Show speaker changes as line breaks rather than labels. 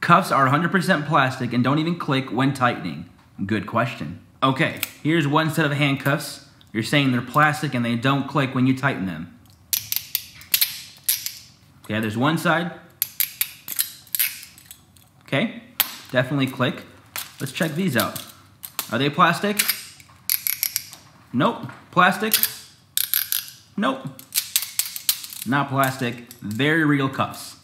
Cuffs are 100% plastic and don't even click when tightening. Good question. Okay, here's one set of handcuffs. You're saying they're plastic and they don't click when you tighten them. Okay, there's one side. Okay, definitely click. Let's check these out. Are they plastic? Nope. Plastic? Nope. Not plastic. Very real cuffs.